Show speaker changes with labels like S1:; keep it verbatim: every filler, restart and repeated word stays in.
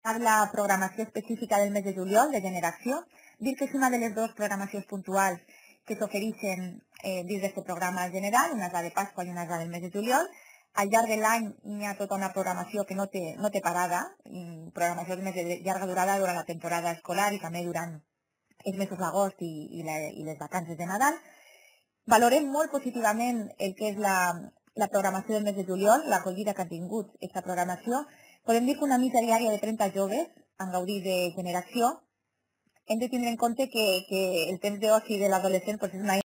S1: la programació específica del mes de juliol de generació, dir que és una de les dues programacions puntuals que s'ofereixen eh, dins d'aquest programa general, una és la de Pasqua i una és la del mes de juliol. Al llarg de l'any hi ha tota una programació que no té, no té parada, programació més de llarga durada durant la temporada escolar i també durant els mesos d'agost i, i, la, i les vacances de Nadal. Valorem molt positivament el que és la, la programació del mes de juliol, l'acollida que ha tingut aquesta programació. Podem dir que una mitja diària de trenta joves han gaudit de generació. Hem de tindre en compte que, que el temps d'oci de l'adolescent pues, és una